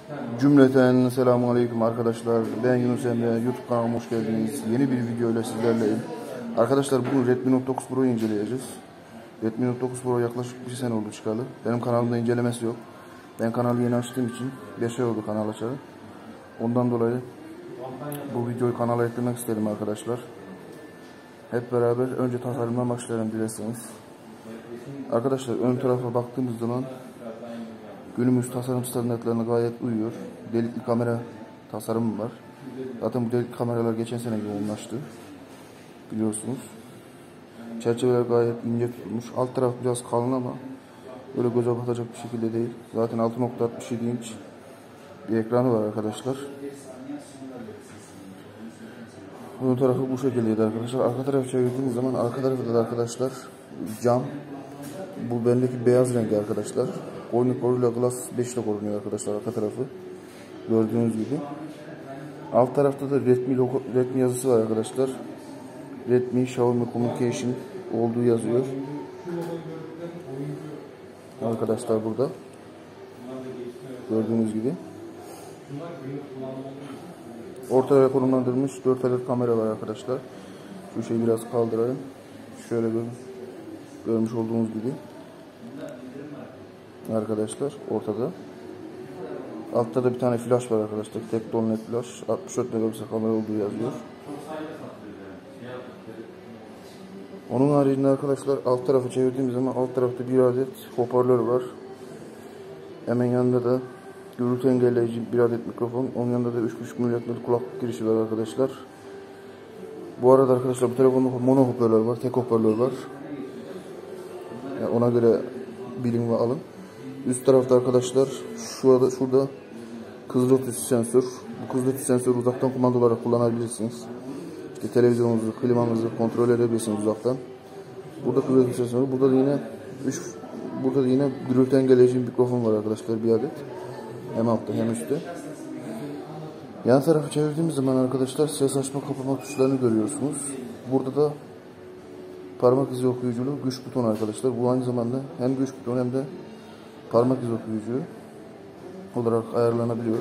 Cümleten selamun aleyküm arkadaşlar. Ben Yunus Emre. YouTube kanalıma hoş geldiniz. Yeni bir video ile sizlerleyim. Arkadaşlar bugün Redmi Note 9 Pro'yu inceleyeceğiz. Redmi Note 9 Pro yaklaşık 1 sene oldu çıkalı. Benim kanalımda incelemesi yok. Ben kanalı yeni açtığım için 5 ay oldu kanal açalı. Ondan dolayı bu videoyu kanala eklemek istedim arkadaşlar. Hep beraber önce tasarımdan başlayalım dilerseniz. Arkadaşlar ön tarafa baktığımız zaman günümüz tasarım standartlarına gayet uyuyor. Delikli kamera tasarımı var. Zaten bu delikli kameralar geçen sene yoğunlaştı. Biliyorsunuz. Çerçeveler gayet ince tutulmuş. Alt taraf biraz kalın ama böyle göze batacak bir şekilde değil. Zaten 6.67 inç bir ekranı var arkadaşlar. Ön tarafı bu şekildeydi arkadaşlar. Arka tarafı çevirdiğimiz zaman arka tarafta da arkadaşlar cam. Bu bendeki beyaz rengi arkadaşlar. Gorilla Glass 5 ile korunuyor arkadaşlar arka tarafı. Gördüğünüz gibi. Alt tarafta da Redmi yazısı var arkadaşlar. Redmi Xiaomi Communication olduğu yazıyor. Arkadaşlar burada. Gördüğünüz gibi. Ortaya konumlandırılmış 4 adet kamera var arkadaşlar. Şu şeyi biraz kaldırayım. Şöyle görmüş olduğunuz gibi. Arkadaşlar ortada. Altta da bir tane flash var arkadaşlar. Tekton LED flash. 64 megapiksel kamera olduğu yazıyor. Onun haricinde arkadaşlar alt tarafı çevirdiğimiz zaman alt tarafta bir adet hoparlör var. Hemen yanında da gürültü engelleyici bir adet mikrofon. Onun yanında da 3.5 mm kulaklık girişi var arkadaşlar. Bu arada arkadaşlar bu telefonda mono hoparlör var. Tek hoparlör var. Yani ona göre bilin ve alın. Üst tarafta arkadaşlar şurada kızılötesi sensör. Bu kızılötesi sensörü uzaktan kumanda olarak kullanabilirsiniz. İşte televizyonunuzu, klimanızı kontrol edebilirsiniz uzaktan. Burada kızılötesi sensörü. Burada da yine gürültü engelleyici bir mikrofon var arkadaşlar, bir adet. Hem altta hem üstte. Yan tarafı çevirdiğimiz zaman arkadaşlar ses açma kapama tuşlarını görüyorsunuz. Burada da parmak izi okuyuculu güç butonu arkadaşlar. Bu aynı zamanda hem güç butonu hem de parmak izi okuyucu olarak ayarlanabiliyor.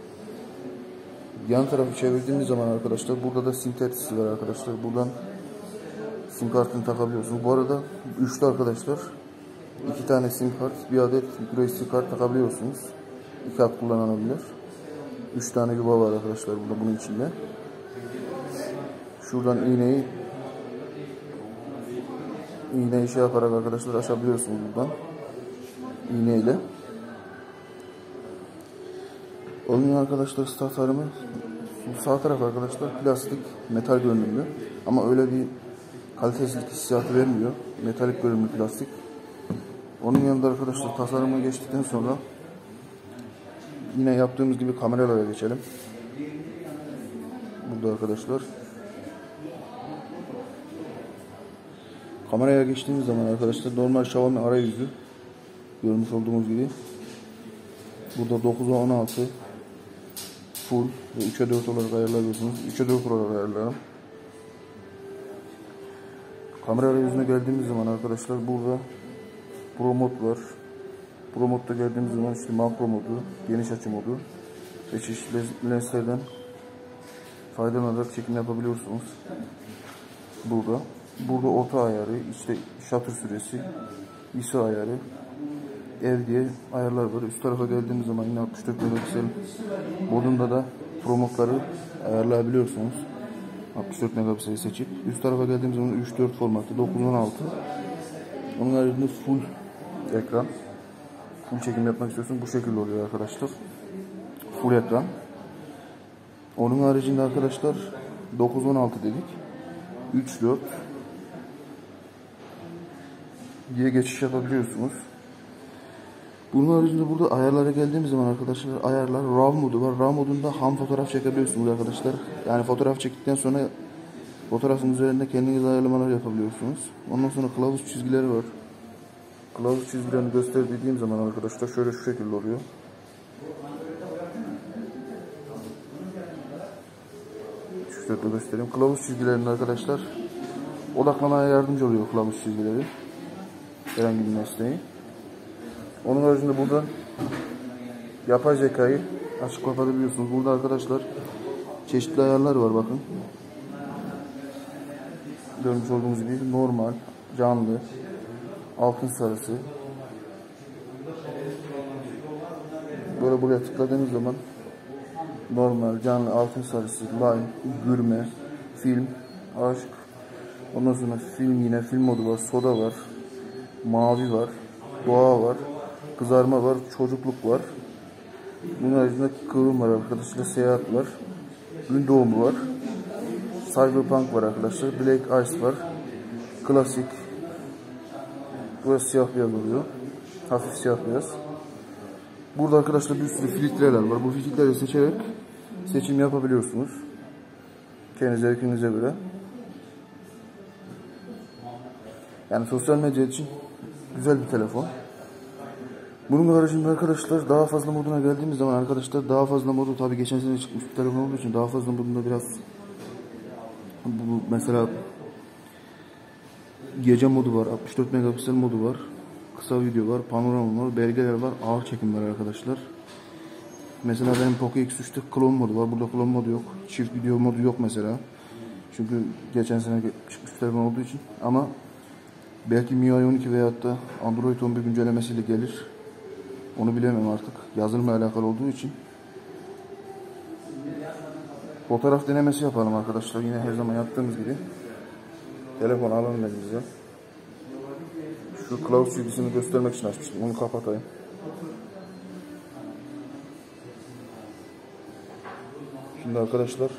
Yan tarafı çevirdiğimiz zaman arkadaşlar burada da sim tertisi var arkadaşlar. Buradan sim kartını takabiliyorsunuz. Bu arada üçlü arkadaşlar. 2 tane sim kart, bir adet microSD kart takabiliyorsunuz. 2 hat kullanılabilir. 3 tane yuva var arkadaşlar burada bunun içinde. Şuradan iğneyi şey yaparak arkadaşlar açabiliyorsunuz buradan. İğneyle. Onun arkadaşlar tasarımı sağ taraf arkadaşlar plastik metal görünümlü ama öyle bir kalitesizlik hissiyatı vermiyor. Metalik görünümlü plastik. Onun yanında arkadaşlar tasarıma geçtikten sonra yine yaptığımız gibi kameralara geçelim. Burada arkadaşlar kameraya geçtiğimiz zaman arkadaşlar normal Xiaomi arayüzü görmüş olduğumuz gibi. Burada 9'a 16 full ve 3'e 4 olarak ayarlayabiliyorsunuz. 3'e 4 olarak ayarlarım. Kamera arayüzüne geldiğimiz zaman arkadaşlar burada Pro mod var. Pro modda geldiğimiz zaman işte makro modu, geniş açı modu ve çeşitli lenslerden faydalanarak çekim yapabiliyorsunuz. Burada orta ayarı, işte shutter süresi, ISO ayarı, ev diye ayarlar var. Üst tarafa geldiğimiz zaman yine 64 megapiksel modunda da Pro modları ayarlayabiliyorsunuz. 64 megapikseli seçip üst tarafa geldiğimiz zaman 3.4 formatı 9.16. Onun haricinde full ekran. Full çekim yapmak istiyorsun. Bu şekilde oluyor arkadaşlar. Full ekran. Onun haricinde arkadaşlar 9.16 dedik. 3.4 diye geçiş yapabiliyorsunuz. Bunun haricinde burada ayarlara geldiğimiz zaman arkadaşlar ayarlar RAW modu var. RAW modunda ham fotoğraf çekebiliyorsunuz arkadaşlar. Yani fotoğraf çektikten sonra fotoğrafın üzerinde kendiniz ayarlamalar yapabiliyorsunuz. Ondan sonra kılavuz çizgileri var. Kılavuz çizgilerini göster dediğim zaman arkadaşlar şöyle şu şekilde oluyor. Şu şekilde göstereyim. Kılavuz çizgilerinde arkadaşlar odaklamaya yardımcı oluyor kılavuz çizgileri. Herhangi bir nesneyi. Onun haricinde burada yapay zekayı açık kapatabiliyorsunuz. Burada arkadaşlar çeşitli ayarlar var bakın. Görmüş olduğunuz gibi normal, canlı, altın sarısı. Böyle buraya tıkladığınız zaman normal, canlı, altın sarısı, line, gürme, film, aşk. Ondan sonra film, yine film modu var, soda var, mavi var, doğa var, kızarma var, çocukluk var. Bunun haricinde kıvrım var arkadaşlar, seyahat var, gün doğumu var, cyberpunk var arkadaşlar, black ice var, klasik. Burası siyah beyaz oluyor, hafif siyah beyaz. Burada arkadaşlar bir sürü filtreler var. Bu filtreleri seçerek seçim yapabiliyorsunuz. Kendi zevkinize göre. Yani sosyal medya için güzel bir telefon. Bunun haricinde arkadaşlar daha fazla moduna geldiğimiz zaman arkadaşlar daha fazla modu, tabi geçen sene çıkmış bir telefon olduğu için daha fazla modunda biraz bu mesela gece modu var, 64 megapiksel modu var, kısa video var, panorama var, belgeler var, ağır çekim var arkadaşlar. Mesela benim Poco X3'te klon modu var. Burada klon modu yok. Çift video modu yok mesela. Çünkü geçen sene çıkmış bir telefon olduğu için. Ama belki MIUI 12 veyahut da Android 11 güncellemesiyle gelir. Onu bilemem artık. Yazılımla alakalı olduğu için. Fotoğraf denemesi yapalım arkadaşlar. Yine her zaman yaptığımız gibi. Telefonu alalım elimize. Şu Cloud CD'sini göstermek için açmıştım. Onu kapatayım. Şimdi arkadaşlar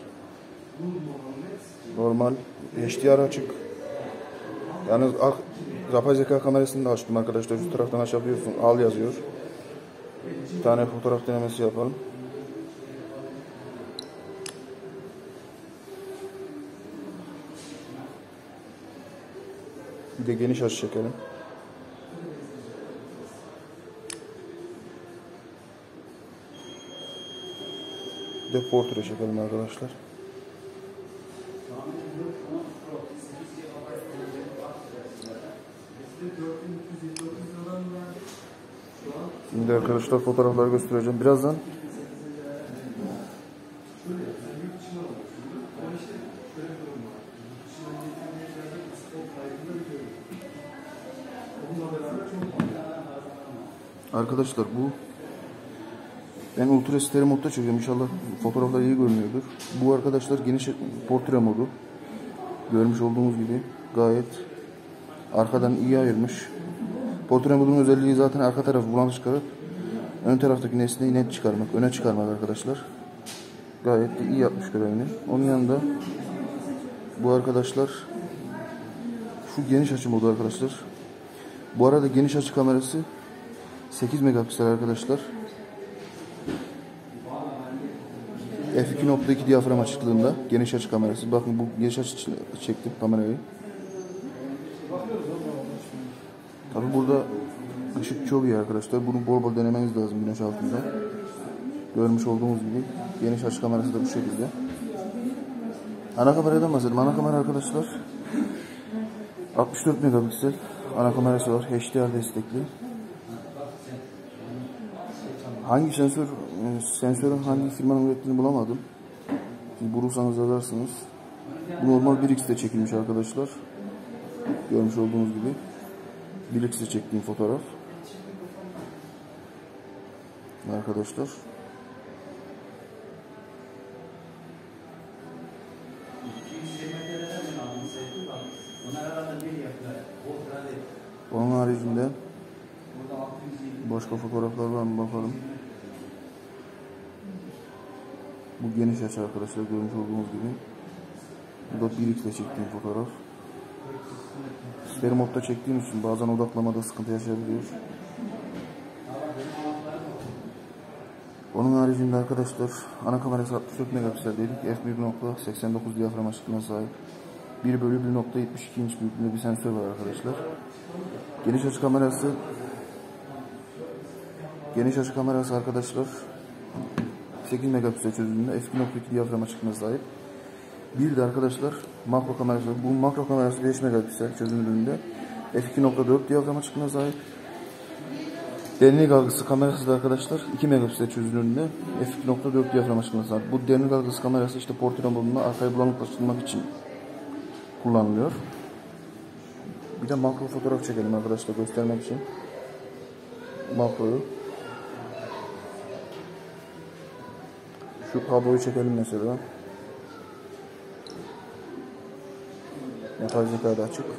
normal HDR açık. Yalnız yapay zeka kamerasını da açtım arkadaşlar. Şu taraftan açabiliyorsun. Al yazıyor. Bir tane fotoğraf denemesi yapalım. Bir de geniş açı çekelim. Bir de portre çekelim arkadaşlar. Şimdi arkadaşlar fotoğrafları göstereceğim birazdan. Arkadaşlar bu ben ultra stereo modda çekiyorum. İnşallah fotoğraflar iyi görünüyordur. Bu arkadaşlar geniş portre modu. Görmüş olduğunuz gibi gayet arkadan iyi ayırmış. Portre modunun özelliği zaten arka tarafı bulanık çıkarıp ön taraftaki nesneyi net çıkarmak, öne çıkarmak arkadaşlar. Gayet de iyi yapmış görevini. Onun yanında bu arkadaşlar şu geniş açı modu arkadaşlar. Bu arada geniş açı kamerası 8 megapiksel arkadaşlar. F2.2 diyafram açıklığında geniş açı kamerası. Bakın bu geniş açı çektim kamerayı. Tabi burada ışık çok iyi arkadaşlar. Bunu bol bol denemeniz lazım güneş altında. Görmüş olduğunuz gibi geniş açı kamerası da bu şekilde. Ana kameradan bahsedelim. Ana kamera arkadaşlar 64 megapiksel ana kamerası var. HDR destekli. Hangi sensörün hangi firmanın ürettiğini bulamadım. Siz bulursanız yazarsınız. Bu normal 1x'te çekilmiş arkadaşlar. Görmüş olduğunuz gibi 1x'te çektiğim fotoğraf. Arkadaşlar. Onun haricinde başka fotoğraflar var mı bakalım. Bu geniş açı arkadaşlar, görmüş olduğunuz gibi. Bu da 1x'le çektiğim fotoğraf. Stereo modda çektiğim için bazen odaklamada sıkıntı yaşayabiliyor. Onun haricinde arkadaşlar ana kamerası 64 megapiksel dedik. f1.89 diyafram açıklığına sahip. 1/1.72 inç büyüklüğünde bir sensör var arkadaşlar. Geniş açı kamerası arkadaşlar 8 megapiksel çözünürlüğünde f2.2 diyafram açıklığına sahip. Bir de arkadaşlar makro kamerası. Bu makro kamerası 5 megapiksel çözünürlüğünde f2.4 diyafram açıklığına sahip. Derinlik algısı kamerası da arkadaşlar 2 megapiksel çözünürlüğünde f2.4 diyafram açıklaması var. Bu derinlik algısı kamerası işte portre modunda arkayı bulanıklaştırmak için kullanılıyor. Bir de makro fotoğraf çekelim arkadaşlar göstermek için. Makroyu. Şu kabloyu çekelim mesela. Yapay zeka da açık.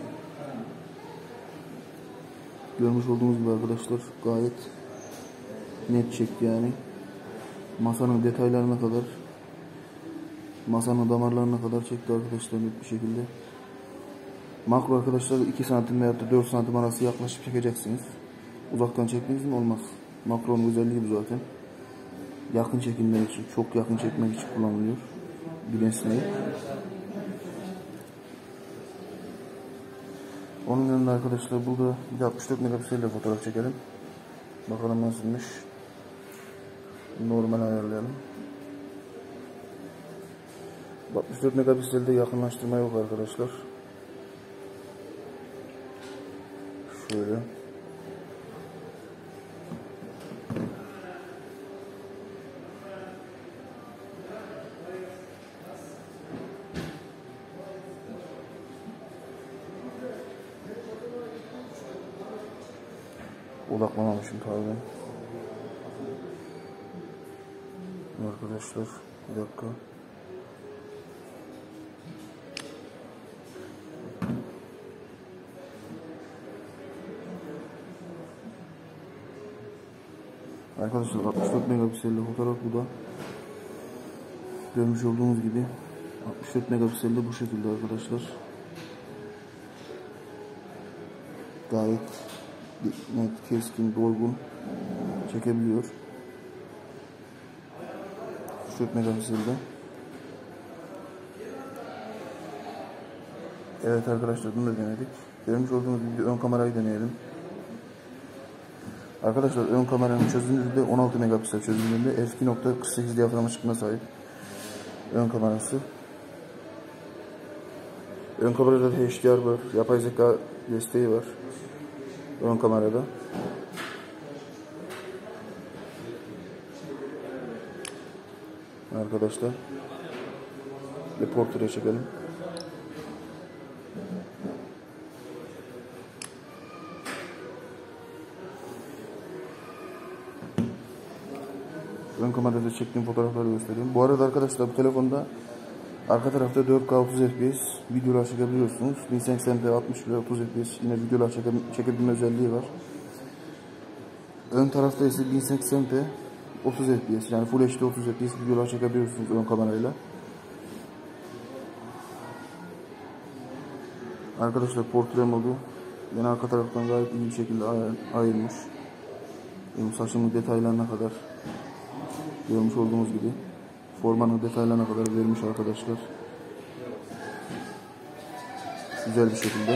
Görmüş olduğunuz gibi arkadaşlar gayet net çekti yani. Masanın detaylarına kadar, masanın damarlarına kadar çekti arkadaşlar net bir şekilde. Makro arkadaşlar 2 santim veya 4 santim arası yaklaşık çekeceksiniz. Uzaktan çektiğiniz mi olmaz. Makronun özelliği bu zaten. Yakın çekilmek için, çok yakın çekmek için kullanılıyor bir nesneyi. Onun yanında arkadaşlar burada bir de 64 megapiksel ile fotoğraf çekelim. Bakalım nasılmış. Normal ayarlayalım. 64 megapikselde yakınlaştırma yok arkadaşlar. Şöyle. Odaklamamışım pardon. Arkadaşlar bir dakika. Arkadaşlar 64 megapikselde fotoğraf bu da. Görmüş olduğunuz gibi 64 megapikselde bu şekilde arkadaşlar. Gayet net, keskin, doygun çekebiliyor. 64 megapikselde. Evet arkadaşlar bunu da denedik. Görmüş olduğunuz gibi ön kamerayı deneyelim. Arkadaşlar ön kameranın çözünürlüğü de 16 megapiksel çözünürlüğünde f2.48 diyafram açıklığına sahip. Ön kamerası. Ön kamerada da HDR var. Yapay zeka desteği var. Ön kamerada. Arkadaşlar. Bir portre çekelim. Ön kamerada çektiğim fotoğrafları göstereyim. Bu arada arkadaşlar bu telefonda arka tarafta 4K 30 FPS videolar çekebiliyorsunuz. 1080p 60 ve 30 FPS yine videolar çekebilme özelliği var. Ön tarafta ise 1080p 30 FPS yani Full HD 30 FPS videolar çekebiliyorsunuz ön kamerayla. Arkadaşlar portre modu yine arka taraftan gayet iyi bir şekilde ayırmış. Saçımın detaylarına kadar görmüş olduğunuz gibi formanın detaylarına kadar vermiş arkadaşlar. Güzel bir şekilde.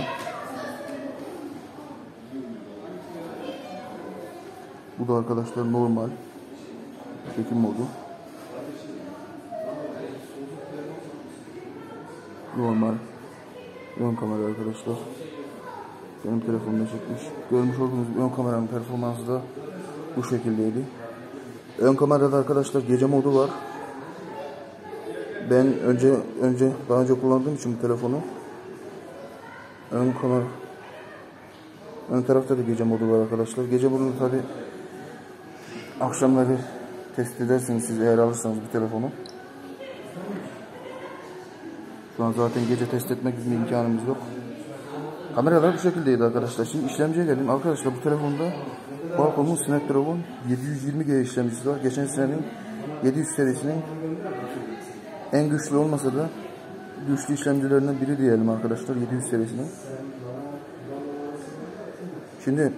Bu da arkadaşlar normal çekim modu. Normal ön kamera arkadaşlar. Benim telefonumda çekmiş. Görmüş olduğunuz ön kameranın performansı da bu şekildeydi. Ön kamerada arkadaşlar gece modu var. Ben daha önce kullandığım için bu telefonu ön tarafta da gece modu var arkadaşlar. Gece modunu tabi akşamları test edersiniz siz eğer alırsanız bir telefonu. Şu an zaten gece test etmek gibi imkanımız yok. Kameralar bu şekildeydi arkadaşlar. Şimdi işlemciye geldim. Arkadaşlar bu telefonda Qualcomm'un Snapdragon 720G işlemcisi var. Geçen senenin 700 serisinin en güçlü olmasa da güçlü işlemcilerinden biri diyelim arkadaşlar 700 serisinin. Şimdi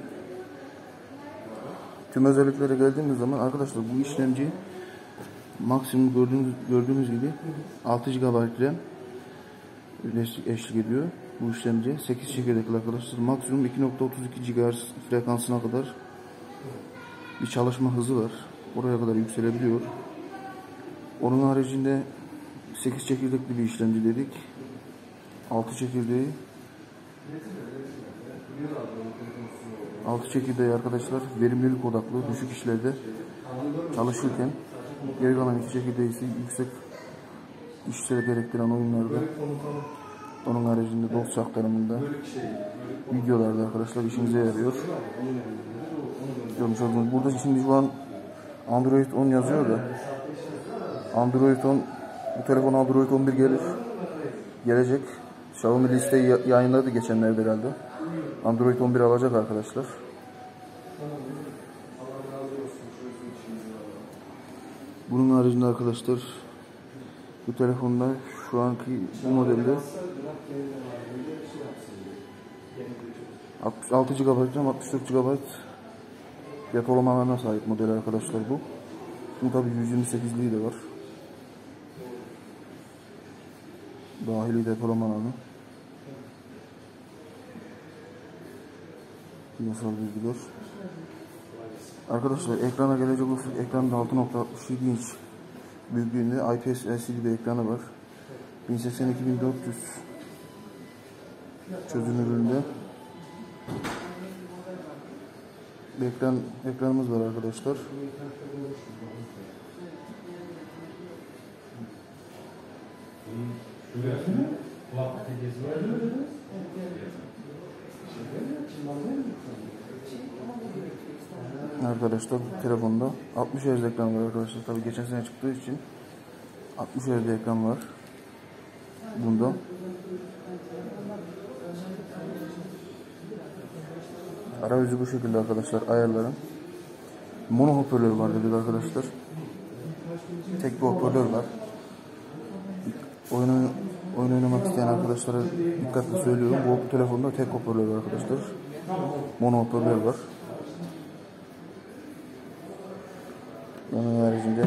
tüm özelliklere geldiğimiz zaman arkadaşlar bu işlemci maksimum gördüğünüz gibi 6 GB RAM eşlik ediyor bu işlemci. 8 çekirdekli arkadaşlar. Maksimum 2.32 GHz frekansına kadar bir çalışma hızı var. Oraya kadar yükselebiliyor. Onun haricinde 8 çekirdekli bir işlemci dedik. 6 çekirdeği Altı çekirdeği arkadaşlar verimlilik odaklı düşük işlerde çalışırken, geri kalan iki çekirdeği ise yüksek işleri gerektiren oyunlarda, onun haricinde dosya aktarımında, videolarda arkadaşlar işinize yarıyor. Görmüş olduğunuz burada şimdi şu an Android 10 yazıyor da Android 10, bu telefon Android 11 gelecek. Xiaomi listeyi yayınladı geçenlerde herhalde. Android 11 alacak arkadaşlar. Bunun haricinde arkadaşlar bu telefonda şu anki bu modelde 66 GB RAM 64 GB depolamalarına sahip model arkadaşlar bu. Bu tabi 128'liği de var. Dahili depolamalarını. Yasal bilgiler. Arkadaşlar ekrana gelecek olursak ekranda 6.67 inç büyüklüğünde IPS LCD bir ekranı var. 1080-2400 çözünürlüğünde bir ekranımız var arkadaşlar. Arkadaşlar telefonda 60 Hz ekran var arkadaşlar. Tabii geçen sene çıktığı için 60 Hz ekran var bunda. Arayüzü bu şekilde arkadaşlar, ayarların. Mono hoparlör var dedik arkadaşlar. Tek bir hoparlör var. Oyun oynamak isteyen arkadaşlara dikkatli söylüyorum. Bu telefonda tek hoparlör var arkadaşlar. Mono hoparlör var. Onun haricinde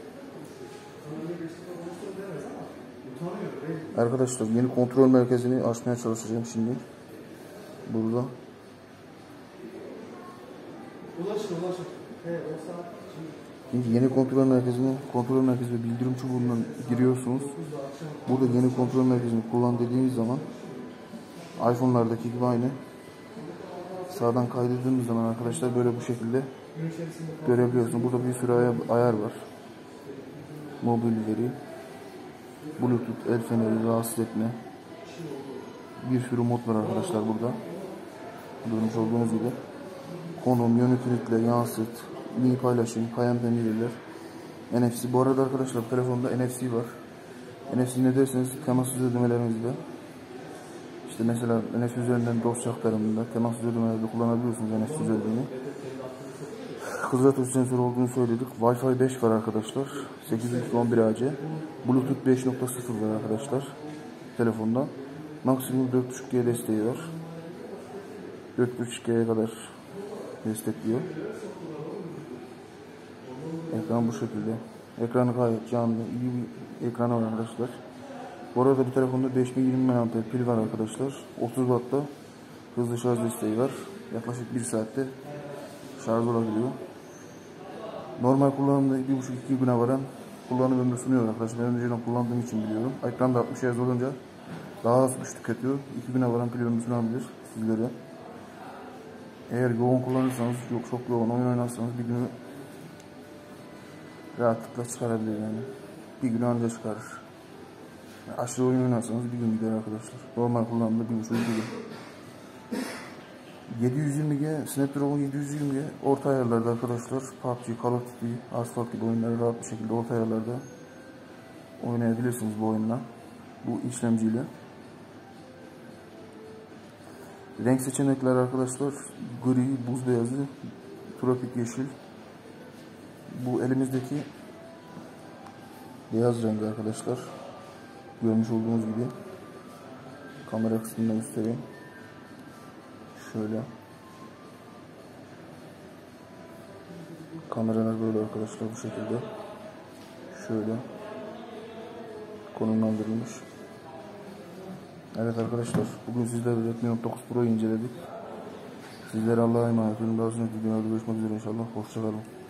arkadaşlar yeni kontrol merkezini açmaya çalışacağım şimdi. Burada. Şimdi yeni kontrol merkezi ve bildirim çubuğundan giriyorsunuz. Burada yeni kontrol merkezini kullan dediğiniz zaman iPhone'lardaki gibi aynı. Sağdan kaydırdığımız zaman arkadaşlar böyle bu şekilde görebiliyorsunuz. Burada bir sürü ayar var. Mobil veri, Bluetooth, el feneri, rahatsız etme. Bir sürü mod var arkadaşlar burada. Görmüş olduğunuz gibi. Konum, yöneticilikle, yansıt, mini paylaşım, kayan demirler, NFC. Bu arada arkadaşlar telefonda NFC var. NFC ne derseniz temassız ödemelerimizde. İşte mesela NFC üzerinden dosya aktarımında temassız ödemelerde kullanabiliyorsunuz NFC ödemeni. Hızlı sensör olduğunu söyledik. Wi-Fi 5 var arkadaşlar. 802.11ac. Bluetooth 5.0 var arkadaşlar. Telefonda. Maksimum 4.5G desteği var. 4.5G'ye kadar destekliyor. Ekran bu şekilde. Ekranı gayet canlı, iyi bir ekranı var arkadaşlar. Bu arada bu telefonda 5020 mAh pil var arkadaşlar. 30 Watt'ta hızlı şarj desteği var. Yaklaşık 1 saatte şarj olabiliyor. Normal kullanımda 1,5-2 güne varan kullanım ömrü sunuyor arkadaşlar. Ben önceden kullandığım için biliyorum. Ekranda 60 Hz olunca daha az güç tüketiyor. 2 güne varan pil ömrü sunabilir sizlere. Eğer yoğun kullanırsanız, çok yoğun oyun oynarsanız bir günü rahatlıkla çıkarabilir yani. Bir gün önce çıkarır. Yani aşırı oyun oynarsanız bir gün gider arkadaşlar. Normal kullanımda 1,5-2 gün. 720G, Snapdragon 720G orta ayarlarda arkadaşlar. PUBG, Call of Duty, Asphalt gibi oyunları rahat bir şekilde orta ayarlarda oynayabilirsiniz bu oyunla. Bu işlemciyle. Renk seçenekleri arkadaşlar gri, buz beyazı, tropik yeşil. Bu elimizdeki beyaz rengi arkadaşlar. Görmüş olduğunuz gibi. Kamera kısmından göstereyim. Şöyle. Kameralar böyle arkadaşlar bu şekilde. Şöyle. Konumlandırılmış. Evet arkadaşlar, bugün sizlerle Redmi Note 9 Pro'yu inceledik. Sizlere Allah'a emanet olun. Daha sonraki videolarda görüşmek üzere inşallah. Hoşçakalın.